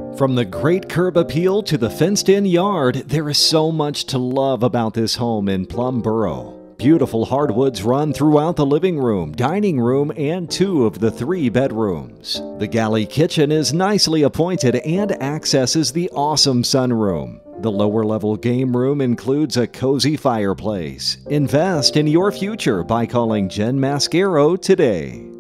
From the great curb appeal to the fenced-in yard, there is so much to love about this home in Plum Borough. Beautiful hardwoods run throughout the living room, dining room, and 2 of the 3 bedrooms. The galley kitchen is nicely appointed and accesses the awesome sunroom. The lower-level game room includes a cozy fireplace. Invest in your future by calling Jen Mascaro today.